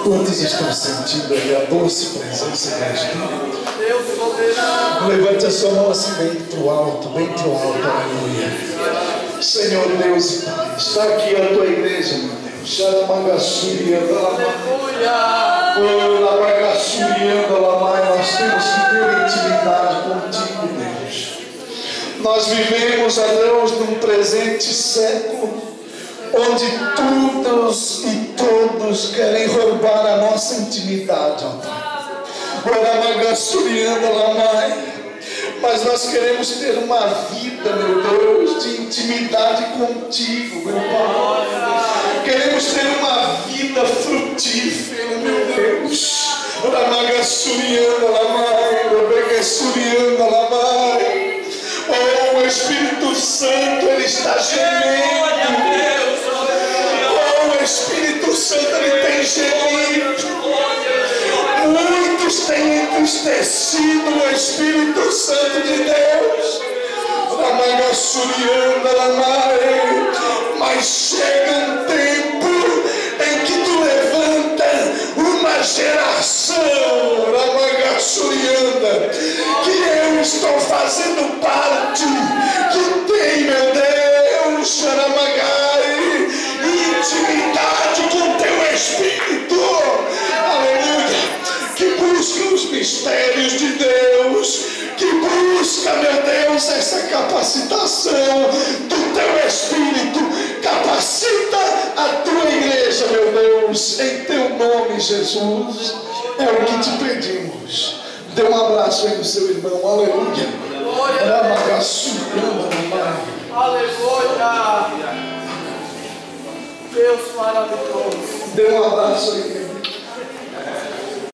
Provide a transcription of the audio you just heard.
Quantos estão sentindo aí a doce presença do Espírito? Levante a sua mão assim bem para o alto, aleluia. Senhor Deus e Pai, está aqui a tua igreja, meu Deus. Nós temos que ter intimidade contigo, Deus. Nós vivemos, ó Deus, num presente século onde todos e todos querem roubar a nossa intimidade, ó Pai. Mas nós queremos ter uma vida, meu Deus, de intimidade contigo, meu Pai. Queremos ter uma vida frutífera, meu Deus. Oh, o Espírito Santo, Ele está gemendo. Oh, o Espírito Santo, Ele tem gemido. Muitos têm entristecido o Espírito Santo de Deus. Mas chega um tempo em que tu levanta uma geração, que eu estou fazendo parte, que tem, meu Deus, intimidade com teu Espírito, aleluia, que busca os mistérios de Deus, que busca, meu Deus, essa capacitação do teu Espírito. Capacita a tua igreja, meu Deus, em teu nome, Jesus. É o que te pedimos. Dê um abraço aí no seu irmão, aleluia. Aleluia. Deus maravilhoso. Dê um abraço aí.